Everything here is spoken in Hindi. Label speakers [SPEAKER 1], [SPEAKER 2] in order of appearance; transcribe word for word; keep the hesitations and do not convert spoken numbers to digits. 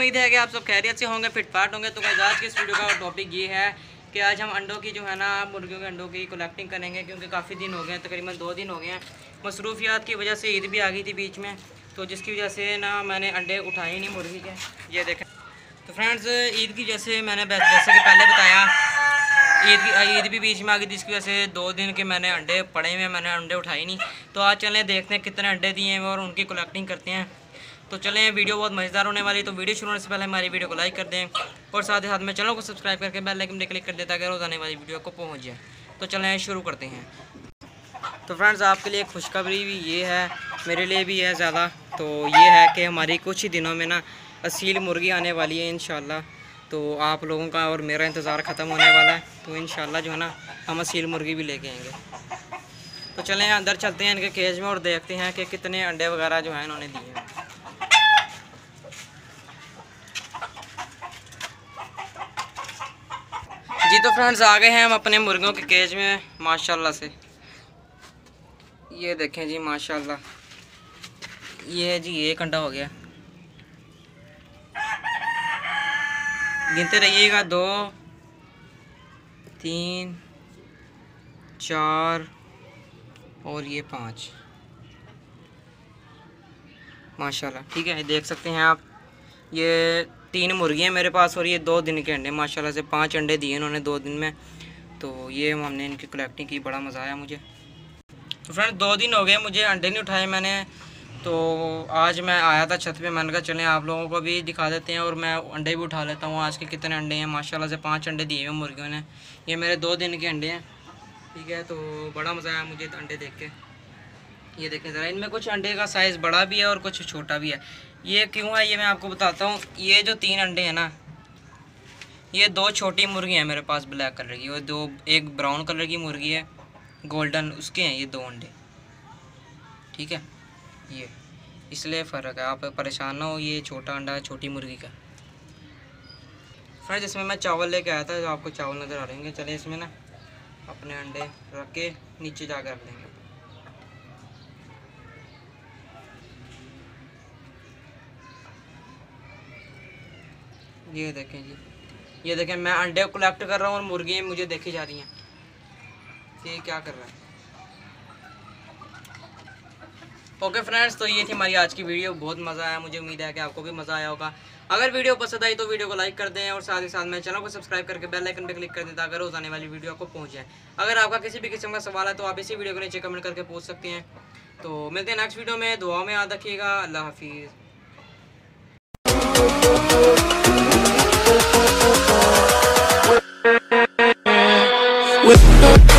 [SPEAKER 1] उम्मीद है कि आप सब खैरियत से होंगे, फिटफाट होंगे। तो गाइस आज की इस वीडियो का टॉपिक ये है कि आज हम अंडों की जो है ना मुर्गियों के अंडों की कलेक्टिंग करेंगे, क्योंकि काफ़ी दिन हो गए हैं, तकरीबन दो दिन हो गए हैं। मसरूफियात की वजह से ईद भी आ गई थी बीच में, तो जिसकी वजह से ना मैंने अंडे उठाए ही नहीं मुर्गी के। ये देखें तो फ्रेंड्स, ईद की जैसे मैंने जैसे कि पहले बताया, ईद की ईद भी बीच में आ गई थी, इसकी वजह से दो दिन के मैंने अंडे पड़े हुए, मैंने अंडे उठाए नहीं। तो आज चलें देखते हैं कितने अंडे दिए हैं और उनकी कलेक्टिंग करते हैं। तो चलें, वीडियो बहुत मज़ेदार होने वाली। तो वीडियो शुरू होने से पहले हमारी वीडियो को लाइक कर दें और साथ ही साथ में चैनल को सब्सक्राइब करके बेल आइकन पे क्लिक कर दें ताकि रोज़ आने वाली वीडियो को पहुंच जाए। तो चलें शुरू करते हैं। तो फ्रेंड्स, आपके लिए खुशखबरी भी ये है, मेरे लिए भी है ज़्यादा। तो ये है कि हमारी कुछ ही दिनों में ना असील मुर्गी आने वाली है इंशाल्लाह। तो आप लोगों का और मेरा इंतज़ार ख़त्म होने वाला है। तो इंशाल्लाह जो है ना हम असील मुर्गी भी लेके आएंगे। तो चलें अंदर चलते हैं इनके केज में और देखते हैं कि कितने अंडे वगैरह जो हैं इन्होंने दिए हैं। जी तो फ्रेंड्स, आ गए हैं हम अपने मुर्गियों के केज में माशाल्लाह से। ये देखें जी माशाल्लाह, ये है जी एक अंडा हो गया। गिनते रहिएगा, दो तीन चार और ये पाँच माशाल्लाह। ठीक है, देख सकते हैं आप, ये तीन मुर्गियाँ मेरे पास और ये दो दिन के अंडे माशाल्लाह से पांच अंडे दिए इन्होंने दो दिन में। तो ये हमने इनकी कलेक्टिंग की, बड़ा मज़ा आया मुझे। तो फ्रेंड्स, दो दिन हो गए मुझे अंडे नहीं उठाए मैंने। तो आज मैं आया था छत पे, मैंने कहा चलें आप लोगों को भी दिखा देते हैं और मैं अंडे भी उठा लेता हूँ। आज के कितने अंडे हैं माशाल्लाह से, पाँच अंडे दिए हुए मुर्गियों ने। ये मेरे दो दिन के अंडे हैं। ठीक है, तो बड़ा मज़ा आया मुझे अंडे देख के। ये देखें ज़रा, इनमें कुछ अंडे का साइज़ बड़ा भी है और कुछ छोटा भी है। ये क्यों है ये मैं आपको बताता हूँ। ये जो तीन अंडे हैं ना, ये दो छोटी मुर्गी हैं मेरे पास ब्लैक कलर की, और दो एक ब्राउन कलर की मुर्गी है गोल्डन, उसके हैं ये दो अंडे। ठीक है, ये इसलिए फ़र्क है, आप परेशान ना हो। ये छोटा अंडा है छोटी मुर्गी का। फ्रेंड्स, इसमें मैं चावल लेके आया था, जो आपको चावल नज़र आ रहे होंगे। चले इसमें ना अपने अंडे रख के नीचे जाकर रख देंगे। ये देखें जी, ये देखें मैं अंडे को कलेक्ट कर रहा हूँ और मुर्गियाँ मुझे देखी जा रही हैं कि क्या कर रहा है। ओके फ्रेंड्स, तो ये थी हमारी आज की वीडियो। बहुत मज़ा आया मुझे, उम्मीद है कि आपको भी मज़ा आया होगा। अगर वीडियो पसंद आई तो वीडियो को लाइक कर दें और साथ ही साथ में चैनल को सब्सक्राइब करके बेल आइकन पे क्लिक कर दें ताकि रोज़ आने वाली वीडियो आपको पहुँच जाए। अगर आपका किसी भी किस्म का सवाल है तो आप इसी वीडियो को नीचे कमेंट करके पूछ सकते हैं। तो मिलते हैं नेक्स्ट वीडियो में, दुआ में याद रखिएगा। अल्लाह हाफिज़।